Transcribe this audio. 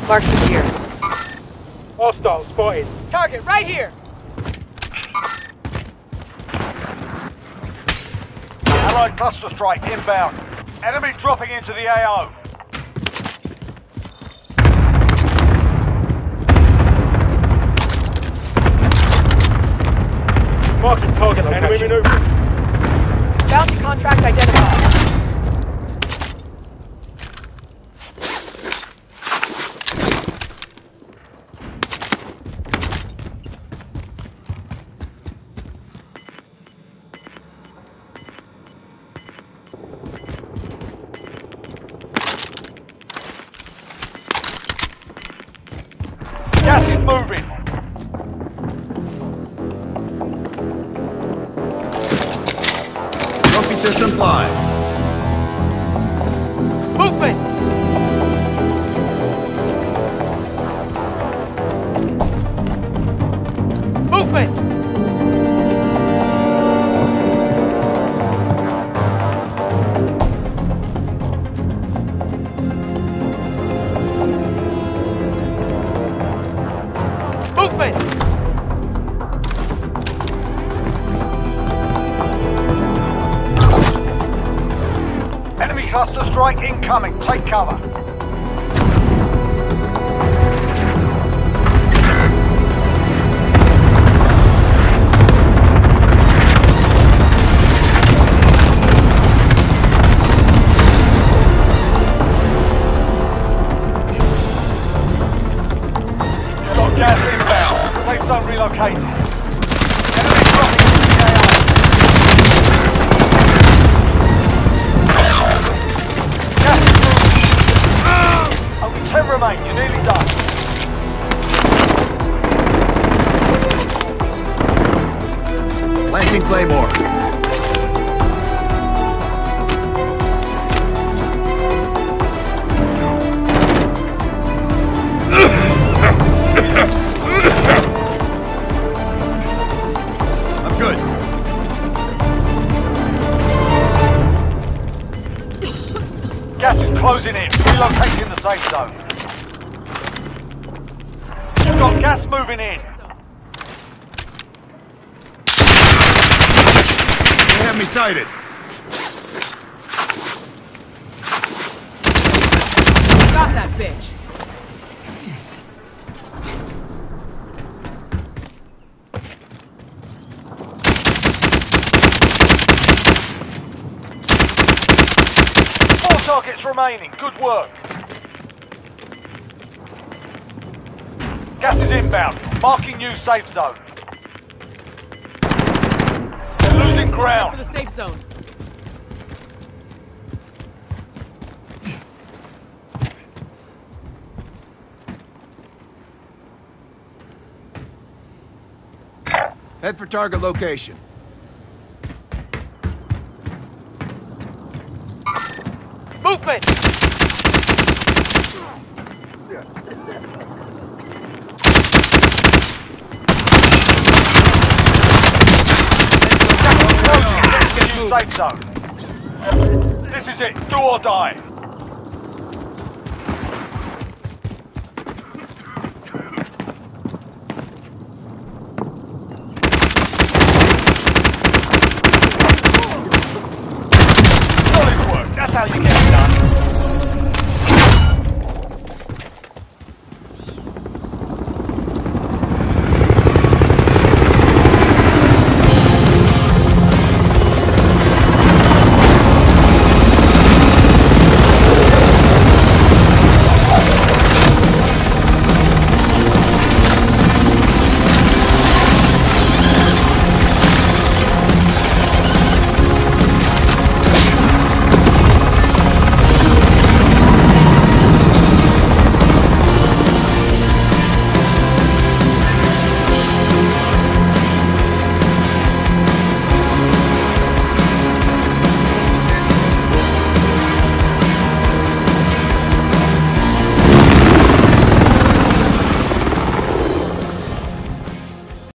Mark the gear. Hostile spotted. Target right here! Allied cluster strike inbound. Enemy dropping into the AO. Marking target location. Enemy maneuvering. Bounty contract identified. Gas is moving. Trophy systems live. Movement! Movement! Movement! Enemy cluster strike incoming. Take cover. You've got gas inbound. Safe zone relocated. Enemy dropping into the AO. Gas is moving. Only 10 remain. You're nearly done. Planting Claymore. I'm good. Gas is closing in. Relocating the safe zone. You've got gas moving in. They have me sighted. Drop that bitch! Four targets remaining. Good work. Gas is inbound. Marking new safe zone. They're losing For ground. the safe zone. Head for target location. Movement! New safe zone. This is it. Do or die. Solid work. That's how you get